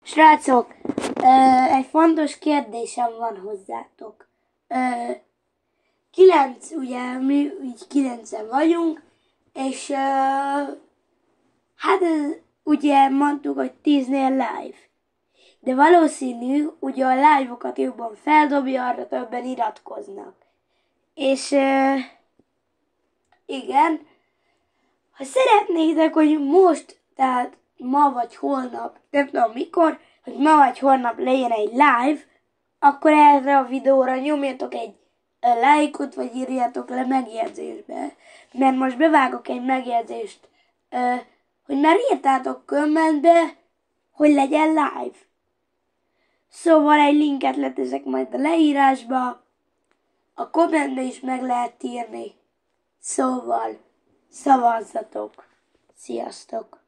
Srácok, egy fontos kérdésem van hozzátok. 9, ugye mi így 9-en vagyunk, és hát ugye mondtuk, hogy 10-nél live. De valószínű, ugye a live-okat jobban feldobja, arra többen iratkoznak. És igen, ha szeretnétek, hogy most, tehát ma vagy holnap, nem tudom mikor, hogy ma vagy holnap legyen egy live, akkor erre a videóra nyomjatok egy lájkot, vagy írjatok le megjegyzésbe. Mert most bevágok egy megjegyzést, hogy már írtátok kommentbe, hogy legyen live. Szóval egy linket leteszek majd a leírásba, a kommentbe is meg lehet írni. Szóval szavazzatok. Sziasztok!